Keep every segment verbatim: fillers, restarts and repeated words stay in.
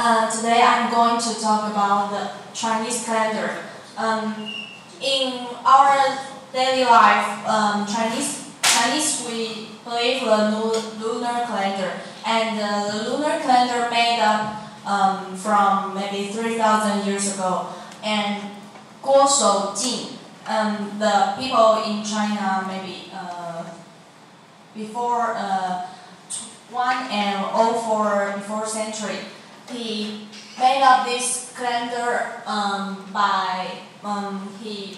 Uh, today I'm going to talk about the Chinese calendar. Um, in our daily life, um, Chinese Chinese we believe the lunar calendar, and uh, the lunar calendar made up um, from maybe three thousand years ago. And Guo Shoujing, um, the people in China maybe uh, before uh, one and oh four before century. He made up this calendar um, by um, he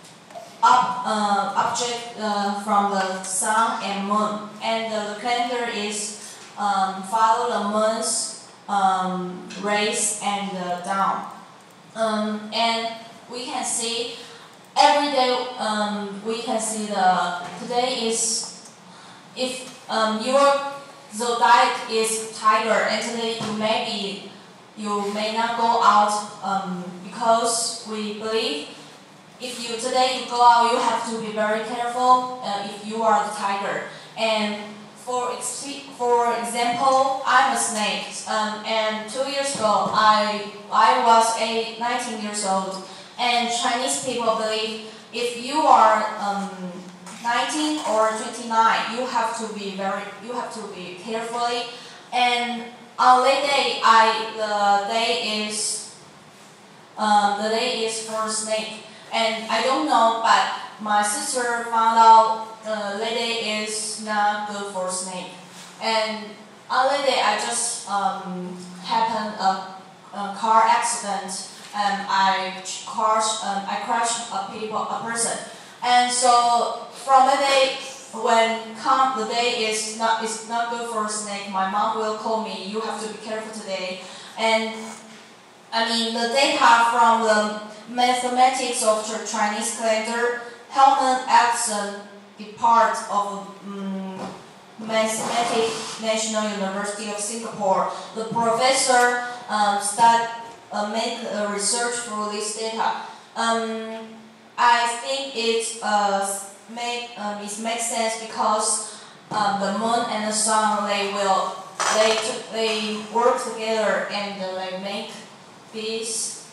up uh, object uh, from the sun and moon, and uh, the calendar is um, follow the moon's um, rays and uh, down, um, and we can see every day. Um, we can see the today is if um, your zodiac is tiger, and today you may be, you may not go out um, because we believe if you today you go out, you have to be very careful uh, if you are the tiger. And for ex for example, I'm a snake, um, and two years ago I I was a nineteen years old, and Chinese people believe if you are um, nineteen or twenty-nine, you have to be very, you have to be carefully. And on that day, I the day is um, the day is for snake, and I don't know, but my sister found out uh, that day is not good for snake. And on that day, I just um, happened a, a car accident, and I crashed um, I crashed a people a person. And so from the day when come the day is not is not good for a snake, my mom will call me. You have to be careful today. And I mean the data from the mathematics of the Chinese calendar, Helmut Ellison, the part of um, Mathematics National University of Singapore. The professor um, start uh, make a research for this data. Um, I think it uh, make um, it makes sense because um, the moon and the sun, they will they they work together, and uh, they make this.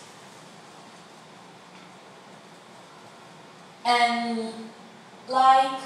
And like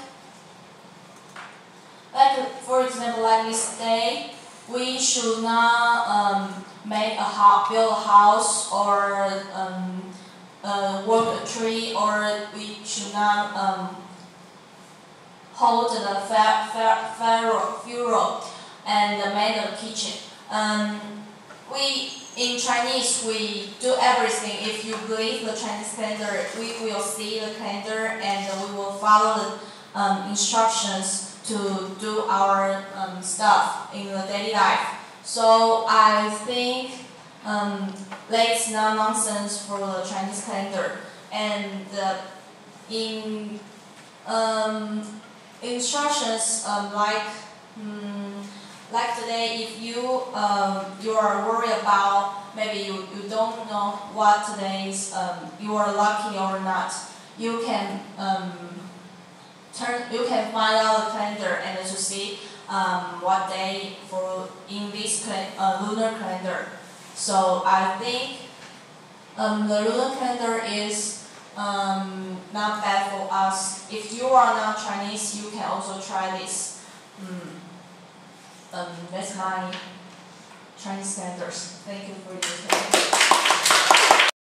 like for example, like this day, we should not um, make a house, build a house, or um, Uh, work a tree, or we should not um, hold the funeral and make a kitchen. Um, we in Chinese we do everything. If you believe the Chinese calendar, we will see the calendar, and we will follow the um, instructions to do our um, stuff in the daily life. So I think Um, that's no nonsense for the Chinese calendar. And uh, in um, instructions um, like um, like today, if you um, you are worried about, maybe you, you don't know what today's um, you are lucky or not, you can um, turn you can find out the calendar and to see um, what day for in this uh, lunar calendar. So I think um, the lunar calendar is um, not bad for us. If you are not Chinese, you can also try this. Mm. Um, that's my Chinese calendars. Thank you for your